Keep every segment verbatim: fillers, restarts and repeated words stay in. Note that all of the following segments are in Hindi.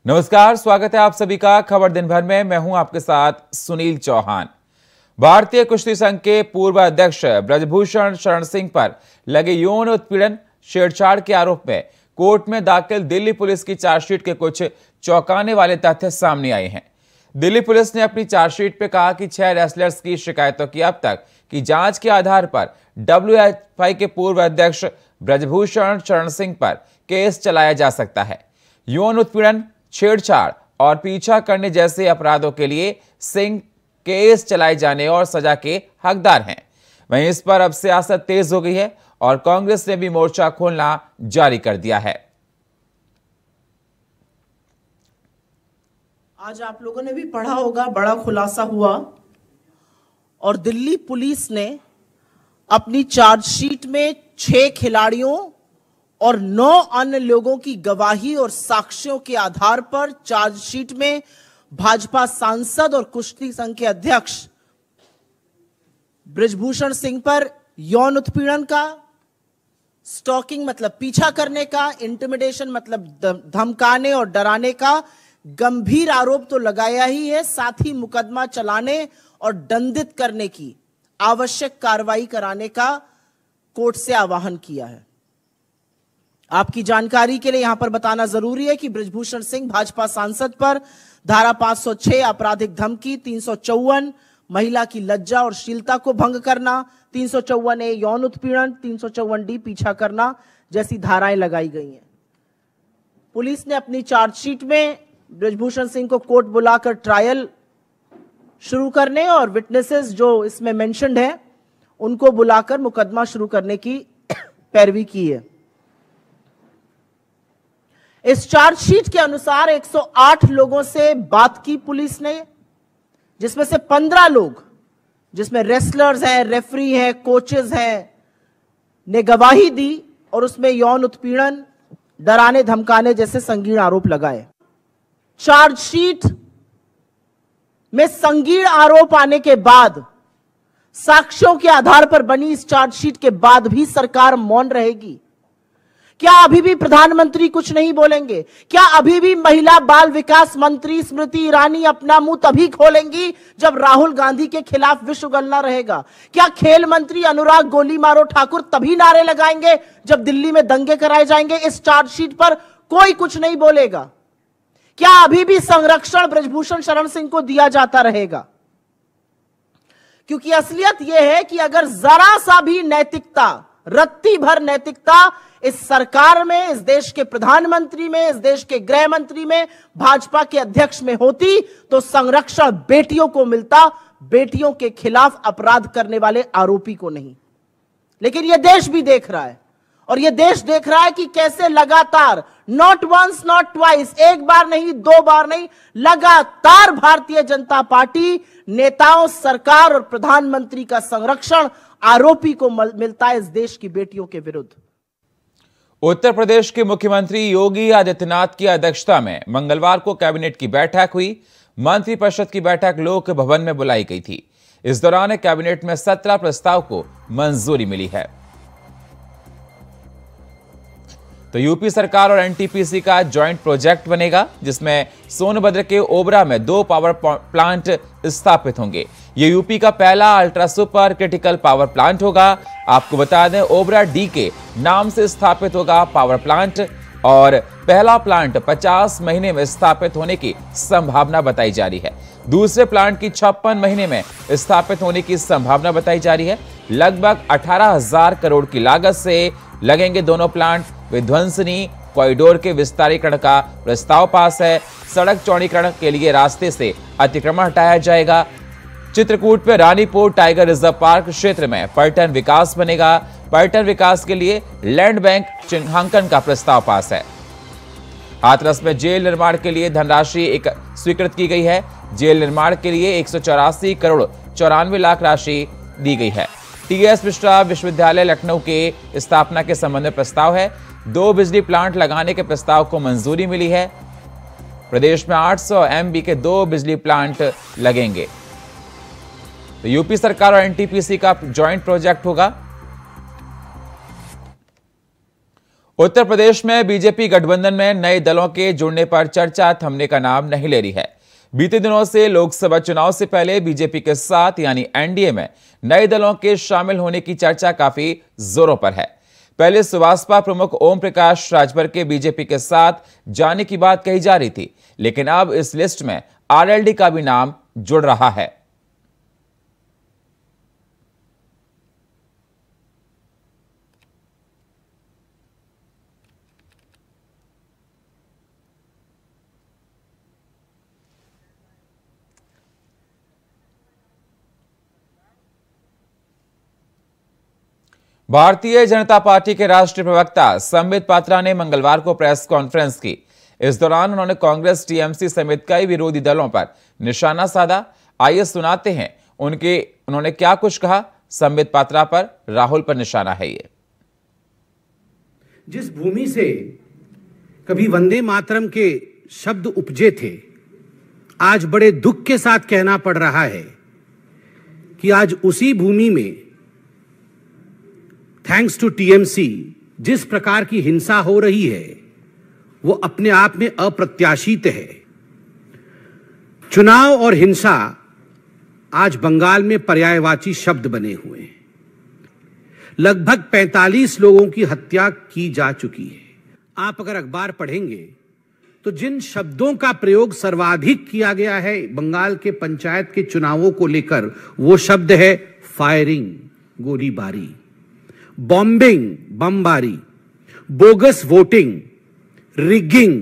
नमस्कार, स्वागत है आप सभी का खबर दिन भर में। मैं हूं आपके साथ सुनील चौहान। भारतीय कुश्ती संघ के पूर्व अध्यक्ष ब्रजभूषण शरण सिंह पर लगे यौन उत्पीड़न छेड़छाड़ के आरोप में कोर्ट में दाखिल दिल्ली पुलिस की चार्जशीट के कुछ चौंकाने वाले तथ्य सामने आए हैं। दिल्ली पुलिस ने अपनी चार्जशीट में कहा कि छह रेसलर्स की शिकायतों की अब तक की जांच के आधार पर डब्ल्यू एफ आई के पूर्व अध्यक्ष ब्रजभूषण शरण सिंह पर केस चलाया जा सकता है। यौन उत्पीड़न, छेड़छाड़ और पीछा करने जैसे अपराधों के लिए सिंह केस चलाए जाने और सजा के हकदार हैं। वहीं इस पर अब सियासत तेज हो गई है और कांग्रेस ने भी मोर्चा खोलना जारी कर दिया है। आज आप लोगों ने भी पढ़ा होगा, बड़ा खुलासा हुआ और दिल्ली पुलिस ने अपनी चार्जशीट में छह खिलाड़ियों और नौ अन्य लोगों की गवाही और साक्ष्यों के आधार पर चार्जशीट में भाजपा सांसद और कुश्ती संघ के अध्यक्ष ब्रजभूषण सिंह पर यौन उत्पीड़न का, स्टॉकिंग मतलब पीछा करने का, इंटिमिडेशन मतलब धमकाने और डराने का गंभीर आरोप तो लगाया ही है, साथ ही मुकदमा चलाने और दंडित करने की आवश्यक कार्रवाई कराने का कोर्ट से आह्वान किया है। आपकी जानकारी के लिए यहां पर बताना जरूरी है कि ब्रजभूषण सिंह भाजपा सांसद पर धारा पांच सौ छह आपराधिक धमकी, तीन सौ चौवन महिला की लज्जा और शीलता को भंग करना, तीन सौ चौवन ए यौन उत्पीड़न, तीन सौ चौवन डी पीछा करना जैसी धाराएं लगाई गई हैं। पुलिस ने अपनी चार्जशीट में ब्रजभूषण सिंह को कोर्ट बुलाकर ट्रायल शुरू करने और विटनेसेस जो इसमें मेंशन्ड है उनको बुलाकर मुकदमा शुरू करने की पैरवी की है। इस चार्जशीट के अनुसार एक सौ आठ लोगों से बात की पुलिस ने, जिसमें से पंद्रह लोग, जिसमें रेसलर्स हैं, रेफरी हैं, कोचेस हैं, ने गवाही दी और उसमें यौन उत्पीड़न, डराने धमकाने जैसे संगीन आरोप लगाए। चार्जशीट में संगीन आरोप आने के बाद, साक्ष्यों के आधार पर बनी इस चार्जशीट के बाद भी सरकार मौन रहेगी? क्या अभी भी प्रधानमंत्री कुछ नहीं बोलेंगे? क्या अभी भी महिला बाल विकास मंत्री स्मृति ईरानी अपना मुंह तभी खोलेंगी जब राहुल गांधी के खिलाफ विश्व गणना रहेगा? क्या खेल मंत्री अनुराग गोली मारो ठाकुर तभी नारे लगाएंगे जब दिल्ली में दंगे कराए जाएंगे? इस चार्जशीट पर कोई कुछ नहीं बोलेगा। क्या अभी भी संरक्षण ब्रजभूषण शरण सिंह को दिया जाता रहेगा? क्योंकि असलियत यह है कि अगर जरा सा भी नैतिकता, रत्ती भर नैतिकता इस सरकार में, इस देश के प्रधानमंत्री में, इस देश के गृह मंत्री में, भाजपा के अध्यक्ष में होती तो संरक्षण बेटियों को मिलता, बेटियों के खिलाफ अपराध करने वाले आरोपी को नहीं। लेकिन यह देश भी देख रहा है और यह देश देख रहा है कि कैसे लगातार, नॉट वंस नॉट ट्वाइस, एक बार नहीं, दो बार नहीं, लगातार भारतीय जनता पार्टी नेताओं, सरकार और प्रधानमंत्री का संरक्षण आरोपी को मिलता है इस देश की बेटियों के विरुद्ध। उत्तर प्रदेश के मुख्यमंत्री योगी आदित्यनाथ की अध्यक्षता में मंगलवार को कैबिनेट की बैठक हुई। मंत्रिपरिषद की बैठक लोक भवन में बुलाई गई थी। इस दौरान कैबिनेट में सत्रह प्रस्ताव को मंजूरी मिली है। तो यूपी सरकार और एनटीपीसी का जॉइंट प्रोजेक्ट बनेगा, जिसमें सोनभद्र के ओबरा में दो पावर प्लांट स्थापित होंगे। ये यूपी का पहला ultra super critical power plant होगा। आपको बता दें, ओबरा डी के नाम से स्थापित होगा पावर प्लांट और पहला प्लांट पचास महीने में स्थापित होने की संभावना बताई जा रही है। दूसरे प्लांट की छप्पन महीने में स्थापित होने की संभावना बताई जा रही है। लगभग अठारह हजार करोड़ की लागत से लगेंगे दोनों प्लांट। विध्वंसनी कॉरिडोर के विस्तारीकरण का प्रस्ताव पास है। सड़क चौड़ीकरण के लिए रास्ते से अतिक्रमण हटाया जाएगा। चित्रकूट में रानीपुर टाइगर रिजर्व पार्क क्षेत्र में पर्यटन विकास बनेगा। पर्यटन विकास के लिए लैंड बैंक चिन्हांकन का प्रस्ताव पास है। हाथरस में जेल निर्माण के लिए धनराशि एक स्वीकृत की गई है। जेल निर्माण के लिए एक सौ चौरासी करोड़ चौरानवे लाख राशि दी गई है। टी एस मिश्रा विश्वविद्यालय लखनऊ के स्थापना के संबंध में प्रस्ताव है। दो बिजली प्लांट लगाने के प्रस्ताव को मंजूरी मिली है। प्रदेश में आठ सौ एम बी के दो बिजली प्लांट लगेंगे। तो यूपी सरकार और एनटीपीसी का जॉइंट प्रोजेक्ट होगा। उत्तर प्रदेश में बीजेपी गठबंधन में नए दलों के जुड़ने पर चर्चा थमने का नाम नहीं ले रही है। बीते दिनों से लोकसभा चुनाव से पहले बीजेपी के साथ यानी एनडीए में नए दलों के शामिल होने की चर्चा काफी जोरों पर है। पहले सुवासपा प्रमुख ओम प्रकाश राजभर के बीजेपी के साथ जाने की बात कही जा रही थी, लेकिन अब इस लिस्ट में आरएलडी का भी नाम जुड़ रहा है। भारतीय जनता पार्टी के राष्ट्रीय प्रवक्ता संबित पात्रा ने मंगलवार को प्रेस कॉन्फ्रेंस की। इस दौरान उन्होंने कांग्रेस, टीएमसी समेत कई विरोधी दलों पर निशाना साधा। आइए सुनाते हैं उनके उन्होंने क्या कुछ कहा। संबित पात्रा पर राहुल पर निशाना है। ये जिस भूमि से कभी वंदे मातरम के शब्द उपजे थे, आज बड़े दुख के साथ कहना पड़ रहा है कि आज उसी भूमि में थैंक्स टू टीएमसी जिस प्रकार की हिंसा हो रही है वो अपने आप में अप्रत्याशित है। चुनाव और हिंसा आज बंगाल में पर्यायवाची शब्द बने हुए हैं। लगभग पैंतालीस लोगों की हत्या की जा चुकी है। आप अगर अखबार पढ़ेंगे तो जिन शब्दों का प्रयोग सर्वाधिक किया गया है बंगाल के पंचायत के चुनावों को लेकर, वो शब्द है फायरिंग, गोलीबारी, बॉम्बिंग, बमबारी, बोगस वोटिंग, रिगिंग,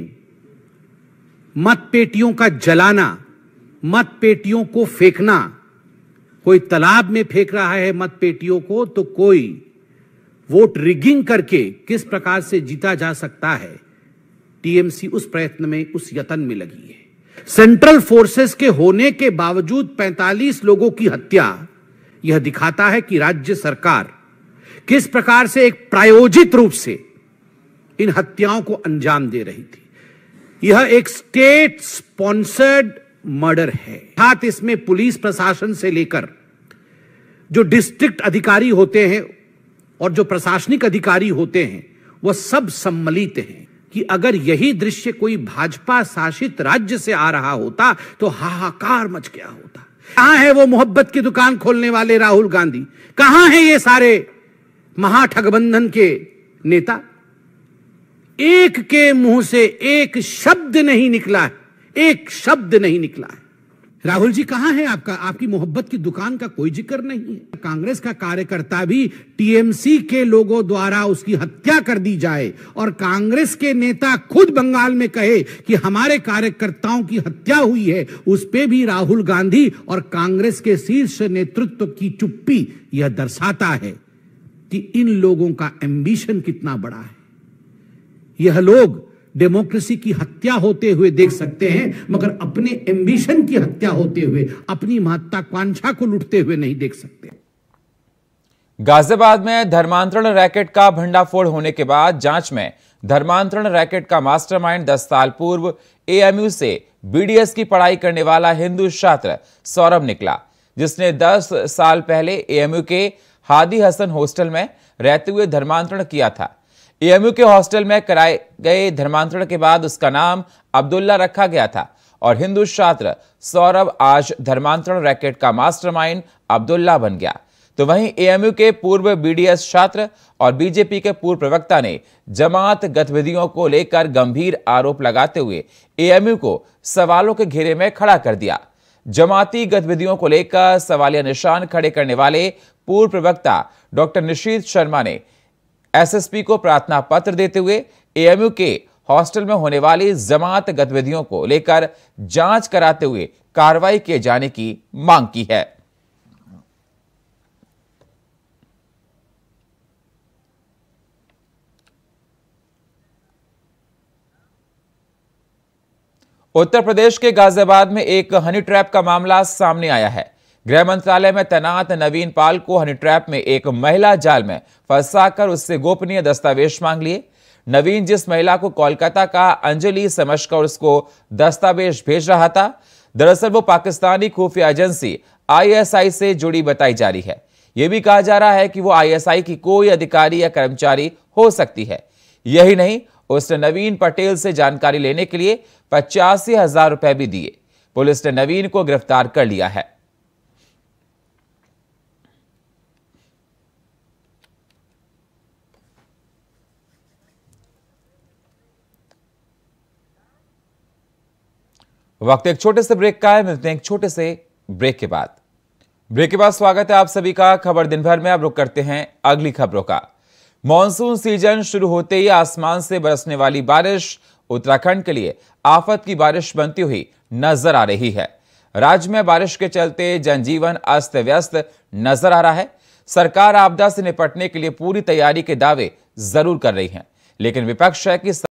मतपेटियों का जलाना, मतपेटियों को फेंकना। कोई तालाब में फेंक रहा है मतपेटियों को, तो कोई वोट रिगिंग करके किस प्रकार से जीता जा सकता है। टीएमसी उस प्रयत्न में, उस यत्न में लगी है। सेंट्रल फोर्सेस के होने के बावजूद पैंतालीस लोगों की हत्या, यह दिखाता है कि राज्य सरकार किस प्रकार से एक प्रायोजित रूप से इन हत्याओं को अंजाम दे रही थी। यह एक स्टेट स्पॉन्सर्ड मर्डर है। साथ इसमें पुलिस प्रशासन से लेकर जो डिस्ट्रिक्ट अधिकारी होते हैं और जो प्रशासनिक अधिकारी होते हैं, वह सब सम्मिलित हैं कि अगर यही दृश्य कोई भाजपा शासित राज्य से आ रहा होता तो हाहाकार मच गया होता। कहां है वो मोहब्बत की दुकान खोलने वाले राहुल गांधी? कहां है ये सारे महाठगबंधन के नेता? एक के मुंह से एक शब्द नहीं निकला है, एक शब्द नहीं निकला है। राहुल जी कहां है आपका? आपकी मोहब्बत की दुकान का कोई जिक्र नहीं है। कांग्रेस का कार्यकर्ता भी टीएमसी के लोगों द्वारा उसकी हत्या कर दी जाए और कांग्रेस के नेता खुद बंगाल में कहे कि हमारे कार्यकर्ताओं की हत्या हुई है, उस पे भी राहुल गांधी और कांग्रेस के शीर्ष नेतृत्व की चुप्पी यह दर्शाता है कि इन लोगों का एम्बिशन कितना बड़ा है। यह लोग डेमोक्रेसी की हत्या होते हुए देख सकते हैं, मगर अपने एम्बिशन की हत्या होते हुए, अपनी महत्वाकांक्षा को लूटते हुए नहीं देख सकते। गाजियाबाद में धर्मांतरण रैकेट का भंडाफोड़ होने के बाद जांच में धर्मांतरण रैकेट का मास्टरमाइंड दस साल पूर्व एएमयू से बीडीएस की पढ़ाई करने वाला हिंदू छात्र सौरभ निकला, जिसने दस साल पहले एएमयू के हादी हसन हॉस्टल में रहते हुए धर्मांतरण किया था। एएमयू के हॉस्टल में कराए गए धर्मांतरण के बाद उसका नाम अब्दुल्ला रखा गया था और हिंदू छात्र सौरभ आज धर्मांतरण रैकेट का मास्टरमाइंड अब्दुल्ला बन गया। तो वहीं एएमयू के पूर्व बीडीएस छात्र और बीजेपी के पूर्व प्रवक्ता ने जमात गतिविधियों को लेकर गंभीर आरोप लगाते हुए एएमयू को सवालों के घेरे में खड़ा कर दिया। जमाती गतिविधियों को लेकर सवालिया निशान खड़े करने वाले पूर्व प्रवक्ता डॉक्टर निशीत शर्मा ने एसएसपी को प्रार्थना पत्र देते हुए एएमयू के हॉस्टल में होने वाली जमात गतिविधियों को लेकर जांच कराते हुए कार्रवाई किए जाने की मांग की है। उत्तर प्रदेश के गाजियाबाद में एक हनी ट्रैप का मामला सामने आया है। गृह मंत्रालय में तैनात नवीन पाल को हनी ट्रैप में एक महिला जाल में फंसाकर उससे गोपनीय दस्तावेज मांग लिए। नवीन जिस महिला को कोलकाता का अंजलि समझकर उसको दस्तावेज भेज रहा था, दरअसल वो पाकिस्तानी खुफिया एजेंसी आईएसआई से जुड़ी बताई जा रही है। यह भी कहा जा रहा है कि वो आईएसआई की कोई अधिकारी या कर्मचारी हो सकती है। यही नहीं, उसने नवीन पटेल से जानकारी लेने के लिए पचासी हजार रुपए भी दिए। पुलिस ने नवीन को गिरफ्तार कर लिया है। वक्त एक छोटे से ब्रेक का है। मिलते हैं एक छोटे से ब्रेक के बाद। ब्रेक के बाद स्वागत है आप सभी का खबर दिन भर में। अब रुक करते हैं अगली खबरों का। मॉनसून सीजन शुरू होते ही आसमान से बरसने वाली बारिश उत्तराखंड के लिए आफत की बारिश बनती हुई नजर आ रही है। राज्य में बारिश के चलते जनजीवन अस्त व्यस्त नजर आ रहा है। सरकार आपदा से निपटने के लिए पूरी तैयारी के दावे जरूर कर रही है, लेकिन विपक्ष है कि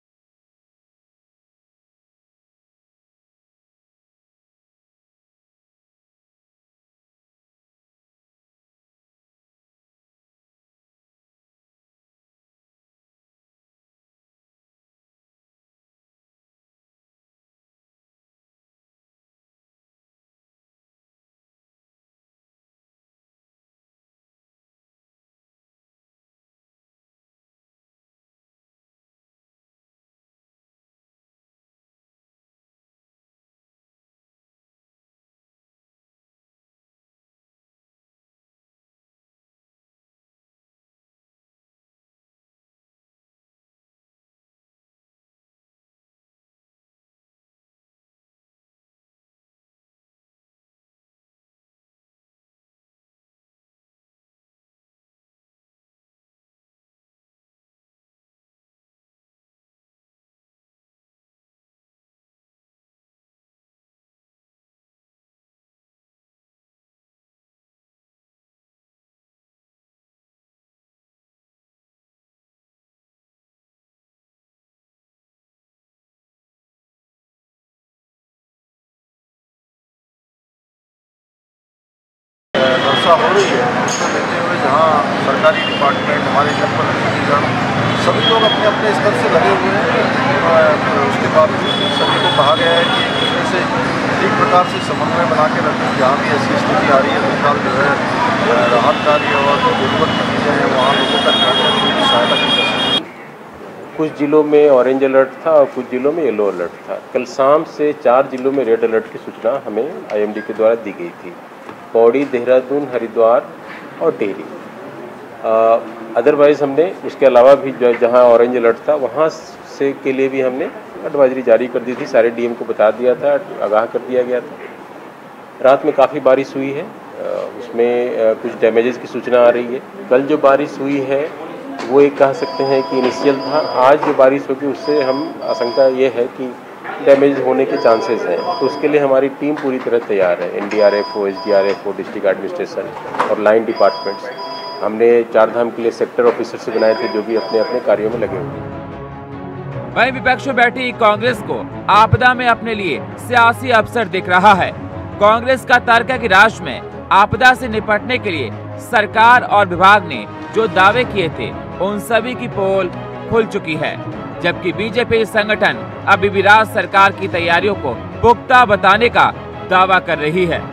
वर्षा हो रही है, उसको लेते हुए जहाँ सरकारी डिपार्टमेंट, हमारे जनपद अधिकारीगण सभी लोग अपने अपने स्तर से लगे हुए हैं। तो उसके बावजूद भी सभी को कहा गया है कि एक दूसरे से एक प्रकार से समन्वय बना के रखें। जहाँ भी ऐसी स्थिति आ रही है तो जो है राहत कार्य और जरूरत की चीज़ें हैं वहाँ लोगों तक की सहायता की जा सकती है। कुछ जिलों में ऑरेंज अलर्ट था और कुछ जिलों में येलो अलर्ट था। कल शाम से चार जिलों में रेड अलर्ट की सूचना हमें आईएमडी के द्वारा दी गई थी। पौड़ी, देहरादून, हरिद्वार और टिहरी। अदरवाइज़ हमने उसके अलावा भी जहां ऑरेंज अलर्ट था वहां से के लिए भी हमने एडवाइजरी जारी कर दी थी। सारे डीएम को बता दिया था, आगाह कर दिया गया था। रात में काफ़ी बारिश हुई है, उसमें कुछ डैमेजेस की सूचना आ रही है। कल जो बारिश हुई है वो एक कह सकते हैं कि इनिशियल था। आज जो बारिश होगी उससे हम आशंका ये है कि डैमेज होने के चांसेस हैं। तो उसके लिए हमारी टीम पूरी तरह तैयार है। एनडीआरएफ हो, एसडीआरएफ हो, डिस्ट्रिक्ट एडमिनिस्ट्रेशन और लाइन डिपार्टमेंट्स। हमने चार धाम के लिए सेक्टर ऑफिसर से बनाए थे जो भी अपने अपने कार्यों में लगे हुए। वहीं विपक्ष में बैठी कांग्रेस को आपदा में अपने लिए सियासी अवसर दिख रहा है। कांग्रेस का तर्क है कि राज्य में आपदा से निपटने के लिए सरकार और विभाग ने जो दावे किए थे उन सभी की पोल खुल चुकी है, जबकि बीजेपी संगठन अभी भी राज्य सरकार की तैयारियों को पुख्ता बताने का दावा कर रही है।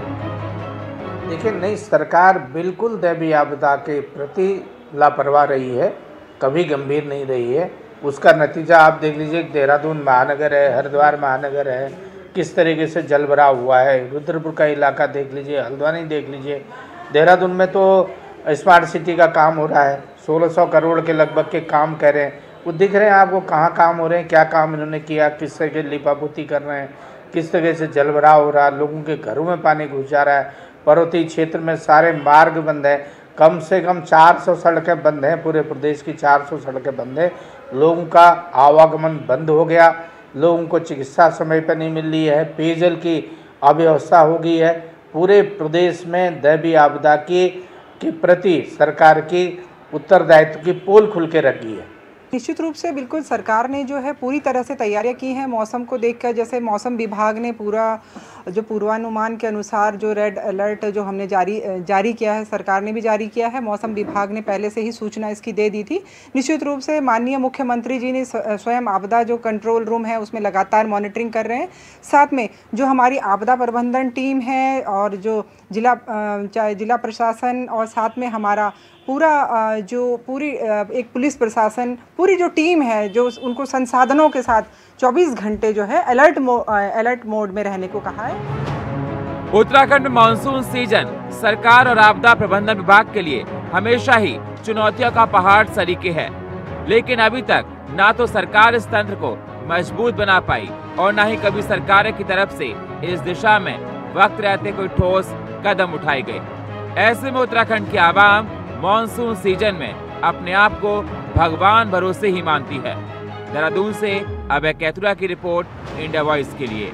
देखिए, नई सरकार बिल्कुल दैवीय आपदा के प्रति लापरवाह रही है, कभी गंभीर नहीं रही है। उसका नतीजा आप देख लीजिए, देहरादून महानगर है, हरिद्वार महानगर है, किस तरीके से जल भरा हुआ है। रुद्रपुर का इलाका देख लीजिए, हल्द्वानी देख लीजिए। देहरादून में तो स्मार्ट सिटी का काम हो रहा है, सोलह सौ करोड़ के लगभग के काम कर रहे हैं। वो दिख रहे हैं आपको कहाँ काम हो रहे हैं, क्या काम इन्होंने किया, किस तरह के लिपापोती कर रहे हैं, किस तरह से जलभराव हो रहा है, लोगों के घरों में पानी घुस जा रहा है। पर्वतीय क्षेत्र में सारे मार्ग बंद है, कम से कम चार सौ सड़कें बंद हैं, पूरे प्रदेश की चार सौ सड़कें बंद हैं। लोगों का आवागमन बंद हो गया, लोगों को चिकित्सा समय पर नहीं मिल रही है, पेयजल की अव्यवस्था हो गई है। पूरे प्रदेश में दैवीय आपदा की के प्रति सरकार की उत्तरदायित्व की पोल खुल के रखी है। निश्चित रूप से बिल्कुल सरकार ने जो है पूरी तरह से तैयारियां की हैं। मौसम को देखकर, जैसे मौसम विभाग ने पूरा जो पूर्वानुमान के अनुसार जो रेड अलर्ट जो हमने जारी जारी किया है, सरकार ने भी जारी किया है। मौसम विभाग ने पहले से ही सूचना इसकी दे दी थी। निश्चित रूप से माननीय मुख्यमंत्री जी ने स्वयं आपदा जो कंट्रोल रूम है उसमें लगातार मॉनिटरिंग कर रहे हैं। साथ में जो हमारी आपदा प्रबंधन टीम है और जो जिला चाहे जिला प्रशासन और साथ में हमारा पूरा अ, जो पूरी अ, एक पुलिस प्रशासन, पूरी जो टीम है, जो उनको संसाधनों के साथ चौबीस घंटे जो है अलर्ट मो अलर्ट मोड में रहने को कहा है। उत्तराखंड में मानसून सीजन सरकार और आपदा प्रबंधन विभाग के लिए हमेशा ही चुनौतियों का पहाड़ सरीखे है, लेकिन अभी तक ना तो सरकार इस तंत्र को मजबूत बना पाई और ना ही कभी सरकार की तरफ से इस दिशा में वक्त रहते कोई ठोस कदम उठाए गए। ऐसे में उत्तराखंड की आवाम मानसून सीजन में अपने आप को भगवान भरोसे ही मानती है। देहरादून से अभय कैथुरा की रिपोर्ट, इंडिया वॉइस के लिए।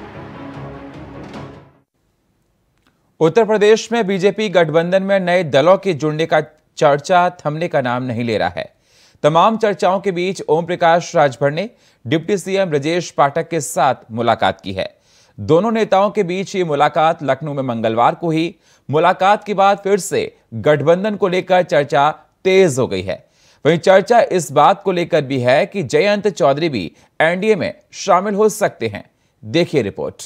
उत्तर प्रदेश में बीजेपी गठबंधन में नए दलों के जुड़ने का चर्चा थमने का नाम नहीं ले रहा है। तमाम चर्चाओं के बीच ओम प्रकाश राजभर ने डिप्टी सीएम ब्रजेश पाठक के साथ मुलाकात की है। दोनों नेताओं के बीच ये मुलाकात लखनऊ में मंगलवार को हुई। मुलाकात के बाद फिर से गठबंधन को लेकर चर्चा तेज हो गई है। वहीं चर्चा इस बात को लेकर भी है कि जयंत चौधरी भी एनडीए में शामिल हो सकते हैं। देखिए रिपोर्ट।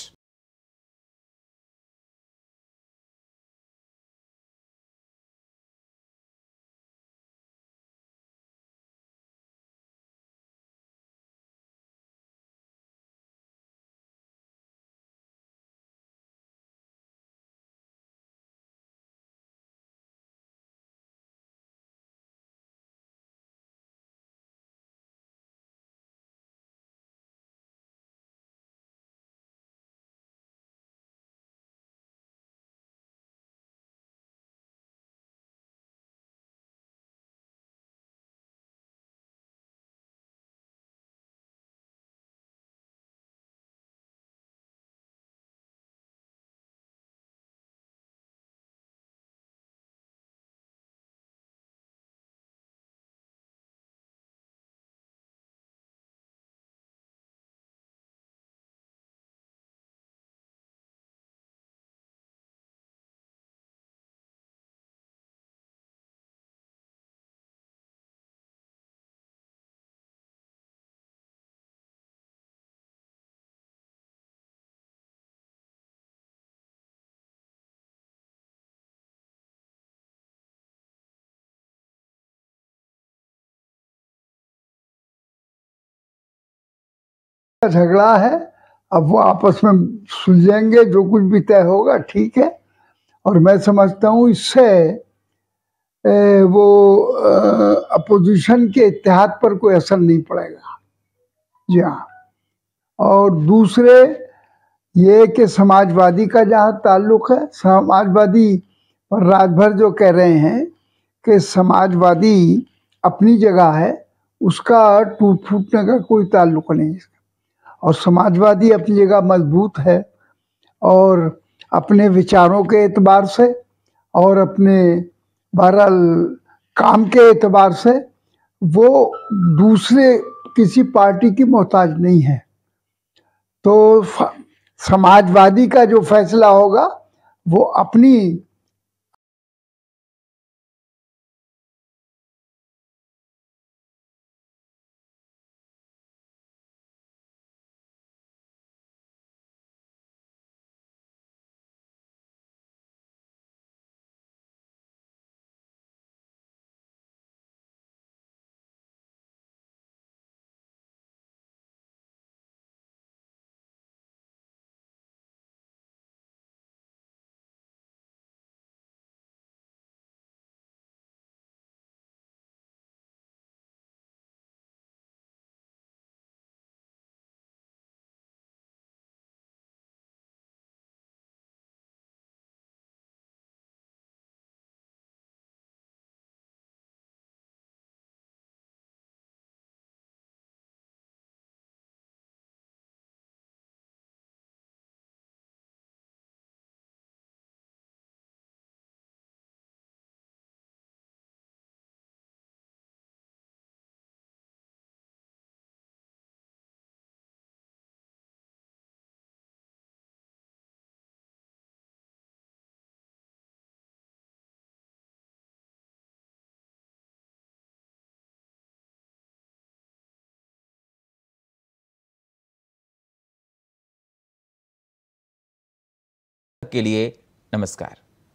झगड़ा है, अब वो आपस में सुलझेंगे, जो कुछ भी तय होगा ठीक है। और मैं समझता हूँ इससे वो अपोजिशन के इत्तेहाद पर कोई असर नहीं पड़ेगा। जी हाँ। और दूसरे ये कि समाजवादी का जहाँ ताल्लुक है, समाजवादी और राजभर जो कह रहे हैं कि समाजवादी अपनी जगह है, उसका टूट फूटने का कोई ताल्लुक नहीं है। और समाजवादी अपनी जगह मजबूत है और अपने विचारों के एतबार से और अपने बहरहाल काम के एतबार से वो दूसरे किसी पार्टी की मोहताज नहीं है। तो समाजवादी का जो फैसला होगा वो अपनी के लिए नमस्कार।